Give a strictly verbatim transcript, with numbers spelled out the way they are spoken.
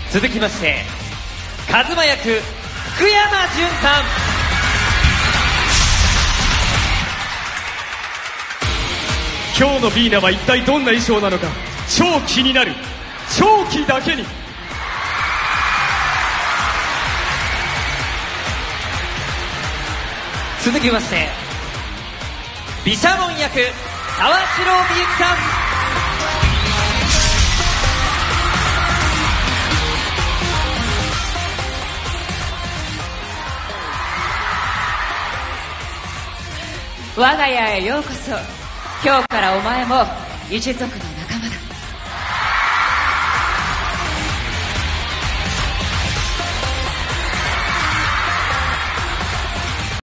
続きましてカズマ役福山潤さん。 今日のビーナは一体どんな衣装なのか超気になる。長期だけに。 続きまして毘沙門役沢城みゆきさん。 我が家へようこそ。今日からお前も一族の